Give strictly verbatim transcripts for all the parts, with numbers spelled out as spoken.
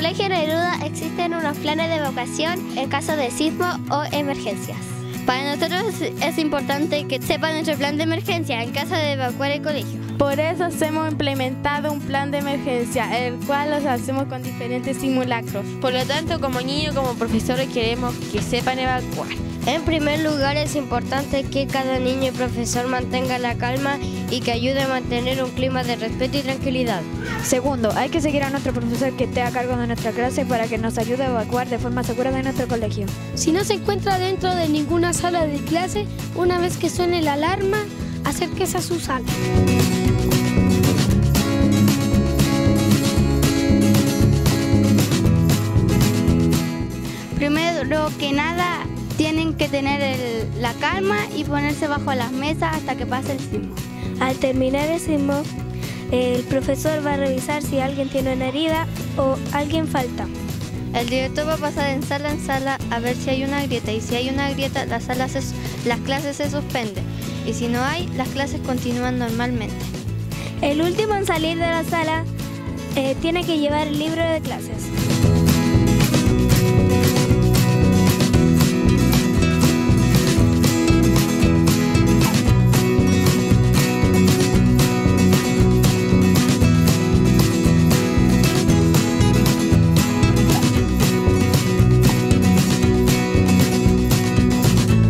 Colegio Neruda existen unos planes de evacuación en caso de sismo o emergencias. Para nosotros es importante que sepan nuestro plan de emergencia en caso de evacuar el colegio. Por eso hemos implementado un plan de emergencia, el cual lo hacemos con diferentes simulacros. Por lo tanto, como niños, como profesores, queremos que sepan evacuar. En primer lugar, es importante que cada niño y profesor mantenga la calma y que ayude a mantener un clima de respeto y tranquilidad. Segundo, hay que seguir a nuestro profesor que esté a cargo de nuestra clase para que nos ayude a evacuar de forma segura de nuestro colegio. Si no se encuentra dentro de ninguna sala de clase, una vez que suene la alarma, acérquese a su sala. Primero que nada, tienen que tener el, la calma y ponerse bajo las mesas hasta que pase el sismo. Al terminar el sismo, el profesor va a revisar si alguien tiene una herida o alguien falta. El director va a pasar en sala en sala a ver si hay una grieta, y si hay una grieta, las, salas se, las clases se suspenden, y si no hay, las clases continúan normalmente. El último en salir de la sala eh, tiene que llevar el libro de clases.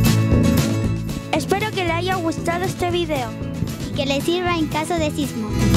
Espero que le haya gustado este video y que le sirva en caso de sismo.